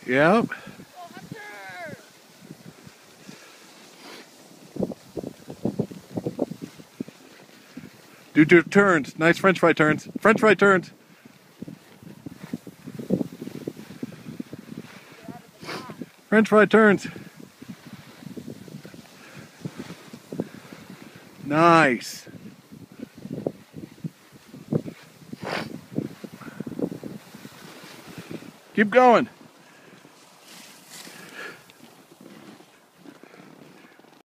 Yep. Do your turns. Nice French fry turns. French fry turns. French fry turns. Nice. Keep going.